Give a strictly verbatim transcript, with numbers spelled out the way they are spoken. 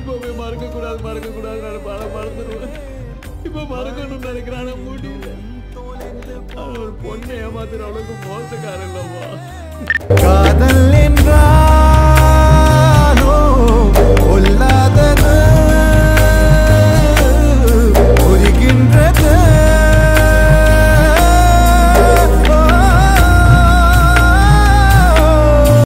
இப்பவே மறக்க கூடாது மறக்க கூடாது நான் பல மறந்துடுவேன். இப்ப மறக்கணும்னு நினைக்கிறான முடியல. ஒரு பொண்ணை ஏமாத்துற அளவுக்கு மோசக்காரன் இல்லவா? காதல் என்றா